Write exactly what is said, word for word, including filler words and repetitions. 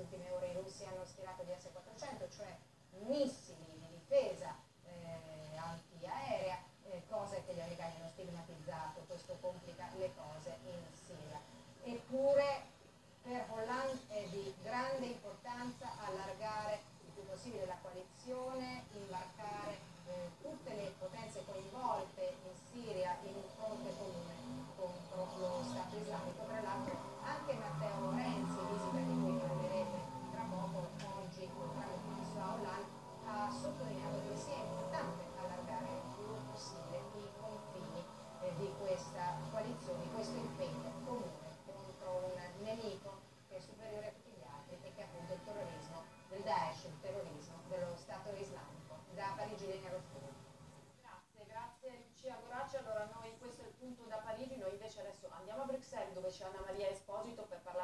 queste ultime ore i russi hanno schierato di S quattrocento, cioè missili di difesa eh, antiaerea, eh, cose che gli americani hanno stigmatizzato. Questo complica le cose in Siria. Eppure per Hollande è di grande importanza allargare il più possibile la coalizione, imbarcare eh, tutte le potenze coinvolte in Siria in un fronte comune contro lo Stato islamico. Tra l'altro anche Matteo Renzi, visita di cui parlerete tra poco, oggi tramite il ministro Hollande, ha sottolineato che sia importante allargare il più possibile i confini eh, di questa coalizione, di questo impegno comune contro un nemico che è superiore a tutti gli altri e che è appunto il terrorismo del Daesh, il terrorismo dello Stato islamico. Da Parigi linea Rossini. Grazie, grazie Lucia Goracci. Allora noi questo è il punto da Parigi, noi invece adesso andiamo a Bruxelles dove c'è Anna Maria Esposito per parlare